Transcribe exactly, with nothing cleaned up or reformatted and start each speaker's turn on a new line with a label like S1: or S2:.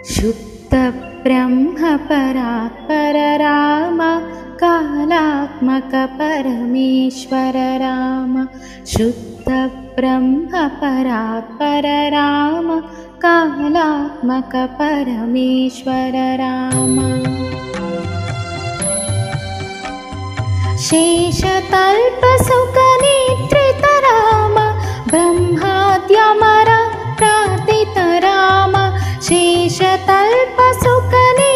S1: शुद्ध ब्रह्म परात्पर राम कालात्मक परमेश्वर राम शुद्ध ब्रह्म परात्पर राम कालात्मक परमेश्वर राम शेषतल्प सुखनिद्रित राम ब्रह्माद्यमर प्रार्थित राम शेषतल्प सुखनि